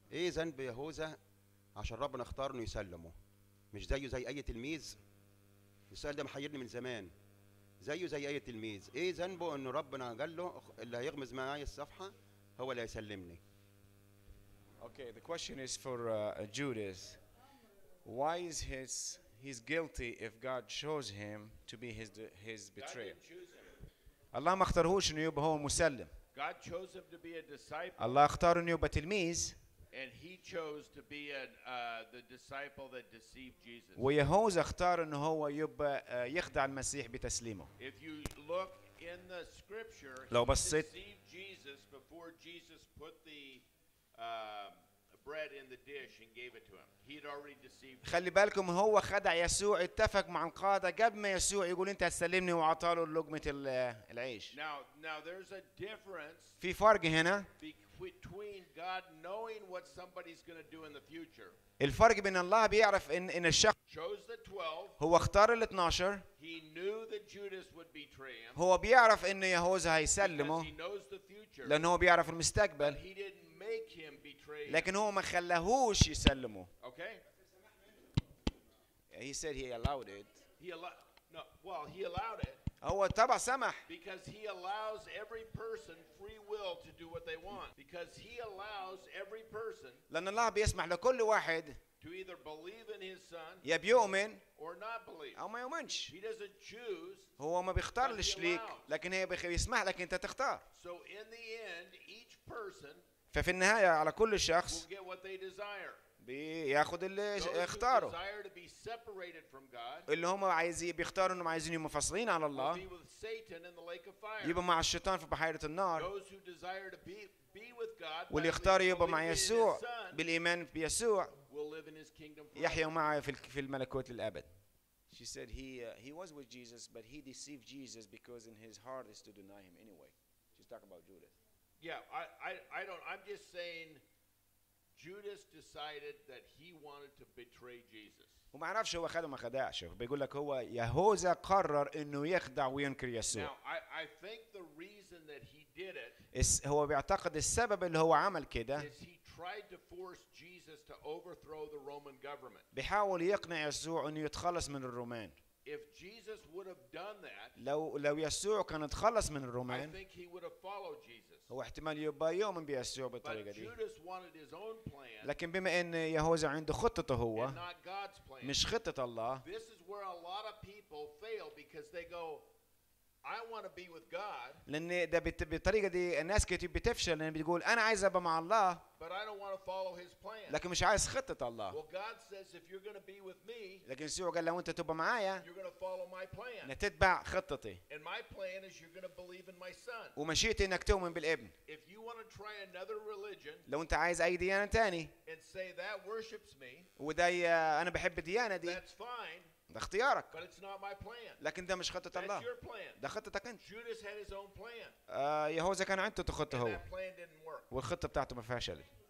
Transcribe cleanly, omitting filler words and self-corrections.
ايه ذنب يهوذا عشان ربنا اختار انه يسلمه؟ مش زيه زي اي تلميذ؟ السؤال ده محيرني من زمان. زيه زي اي تلميذ، ايه ذنبه ان ربنا قال له اللي هيغمز معايا الصفحه هو اللي هيسلمني؟ Okay, the question is for Judas. Why is he's guilty if God chose him to be his God betrayer? didn't choose him. الله ما اختارهوش انه يبقى هو مسلم. God chose him to be a disciple, الله اختار انه يبقى تلميذ، and he chose to be the disciple that deceived Jesus. ويهوذا اختار انه هو يبقى يخدع المسيح بتسليمه. If you look in the scripture, لو he بصيت deceived Jesus before Jesus put the uh, bread in the dish and gave it to him. He had already deceived him. خلي بالكم هو خدع يسوع، اتفق مع القادة قبل ما يسوع يقول انت هتسلمني، وعطاله لقمة العيش. Now there's a difference في فرق هنا. between God knowing what somebody's going to do in the future. الفرق بين الله بيعرف ان الشخص Chose the 12. هو اختار ال 12. He knew that Judas would betray him. هو بيعرف ان يهوذا Because هيسلمه he knows the future. لانه هو بيعرف But المستقبل، he didn't make him betray him. لكن هو ما خلاهوش يسلمه. Okay? He said he allowed it. He allowed it هو طبعا سمح. because he allows every person free will to do what they want. Because he allows every person لأن الله بيسمح لكل واحد to either believe in his son يا بيؤمن or not believe. أو ما يؤمنش. He doesn't choose. هو ما بيختارش ليك، لكن هي بيسمح لك أنت تختار. So in the end, each person ففي النهاية على كل will شخص get what they desire. بياخد اللي Those who اختاره. desire to be separated from God اللي هم عايزين بيختاروا انهم عايزين يبقوا منفصلين على will الله، be with Satan in the lake of fire. يبقوا مع الشيطان في بحيرة النار. Those who desire to be with God by واللي يختار يبقى مع believing in his يسوع son بالإيمان بيسوع will live in his kingdom forever. يحيوا معه في الملكوت للأبد. She said he was with Jesus, but he deceived Jesus because in his heart is to deny him anyway. She's talking about Judas. Yeah, I don't. I'm just saying Judas decided that he wanted to betray Jesus. وما عرفش هو خده ما خدعش، بيقول لك هو يهوذا قرر انه يخدع وينكر Now, يسوع. I think the reason that he did it هو بيعتقد السبب اللي هو عمل كده is he tried to force Jesus to overthrow the Roman government. بيحاول يقنع يسوع انه يتخلص من الرومان. If Jesus would have done that, لو يسوع كان تخلص من I الرومان think he would have followed Jesus. هو احتمال يبقى يؤمن بيسوع But بالطريقة دي. Judas wanted his own plan لكن بما ان يهوذا عنده خطته هو and not God's plan. مش خطة الله، This is where a lot of people fail because they go, I want to be with God, لان ده بالطريقة دي الناس كتير بتفشل، لان بتقول انا عايز ابقى مع الله but I don't want to follow his plan. لكن مش عايز خطة الله. Well, God says if you're going to be with me, لكن يسوع قال لو انت تبقى معايا you're going to follow my plan. انك تتبع خطتي، And my plan is you're going to believe in my son. ومشيتي انك تؤمن بالابن. If you want to try another religion لو انت عايز اي ديانة تاني and say that worships me, وده انا بحب الديانة دي، that's fine, ده اختيارك، but it's not my plan. لكن ده مش خطة That's الله، your plan. ده خطتك انت. Judas had his own plan, يهوذا كان عنده خطة and هو، that plan didn't work. والخطة بتاعته ما فيهاش شلل.